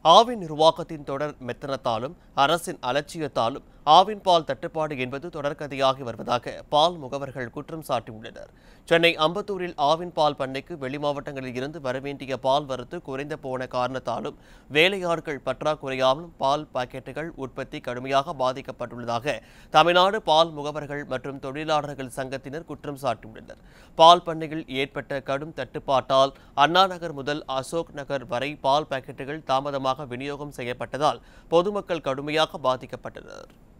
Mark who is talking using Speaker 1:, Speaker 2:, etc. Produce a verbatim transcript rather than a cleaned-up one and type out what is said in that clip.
Speaker 1: ஆவின் நிர்வாகத்தின் தொடர் மெத்தனத்தாலும் அரசின் அலட்சியத்தாலும் ஆவின் பால் தட்டுப்பாடு என்பது தொடர்கதையாகி வருவதாக பால் முகவர்கள் குற்றம் சாட்டியுள்ளனர். சென்னை அம்பத்தூரில் ஆவின் பால் பண்ணைக்கு வெளி மாவட்டங்களில் இருந்து வரவேண்டிய பால் வரத்து குறைந்து போன காரணத்தாலும் வேலையாட்கள் பற்றாக்குறையாலும் பால் பாக்கெட்டுகள் உற்பத்தி கடுமையாக பாதிக்கப்பட்டுள்ளதாக தமிழ்நாடு பால் முகவர்கள் மற்றும் தொழிலாளர்கள் சங்கத்தினர் குற்றம் சாட்டியுள்ளனர். பால் பண்ணையில் ஏற்பட்ட கடும் தட்டுப்பாட்டால் அண்ணா நகர் முதல் அசோக் நகர் வரை பால் பாக்கெட்டுகள் தாமதமாக விநியோகம் செய்யப்பட்டதால் பொதுமக்கள் கடுமையாக பாதிக்கப்பட்டனர்.